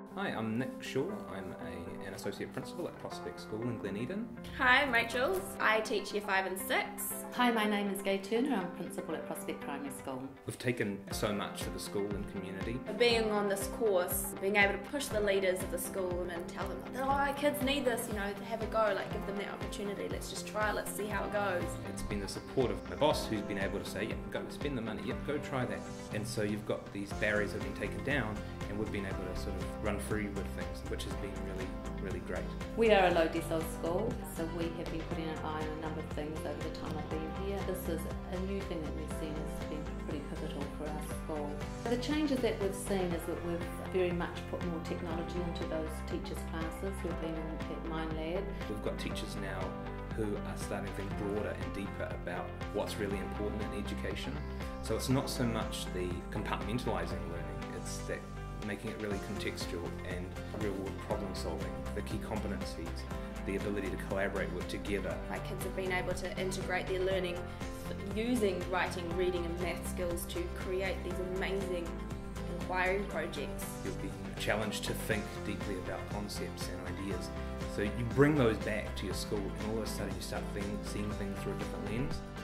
Hi, I'm Nick Shaw. I'm an Associate Principal at Prospect School in Glen Eden. Hi, I'm Rachel. I teach Year 5 and 6. Hi, my name is Gay Turner. I'm Principal at Prospect Primary School. We've taken so much to the school and community. Being on this course, being able to push the leaders of the school and tell them, oh, kids need this, have a go, give them the opportunity, let's just try, let's see how it goes. It's been the support of my boss who's been able to say, yeah, go spend the money, yeah, go try that. And so you've got these barriers that have been taken down and we've been able to sort of run free with things, which has been really, really great. We are a low decile school, so we have been putting an eye on a number of things over the time I've been here. This is a new thing that we've seen has been pretty pivotal for our school. The changes that we've seen is that we've very much put more technology into those teachers' classes who've been at MindLab. We've got teachers now who are starting to think broader and deeper about what's really important in education. So it's not so much the compartmentalising learning, it's that making it really contextual and real-world problem solving, the key competencies, the ability to collaborate with together. My kids have been able to integrate their learning using writing, reading and math skills to create these amazing inquiry projects. You'll be challenged to think deeply about concepts and ideas. So you bring those back to your school and all of a sudden you start seeing things through a different lens.